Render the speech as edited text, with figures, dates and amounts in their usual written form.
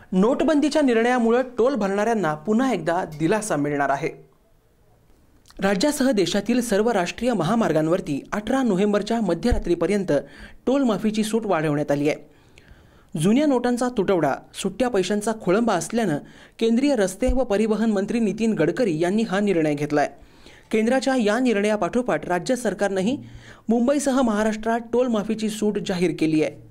नोटबंदीच्या निर्णयामुळे टोल भरणाऱ्यांना पुन्हा एकदा दिलासा मिळणार आहे। राज्यासह देशातील सर्व राष्ट्रीय महामार्गांवरती 18 नोव्हेंबरच्या मध्यरात्रीपर्यंत टोल माफीची सूट वाढवण्यात आली आहे। जुन्या नोटांचा तुटवडा, सुट्ट्या पैशांचा खोळंबा असल्यानं केंद्रीय रस्ते व परिवहन मंत्री नितीन गडकरी यांनी हा निर्णय घेतलाय। केंद्राच्या या निर्णयापाठोपाठ राज्य सरकारनेही मुंबईसह महाराष्ट्रात टोल माफीची सूट जाहीर केली आहे।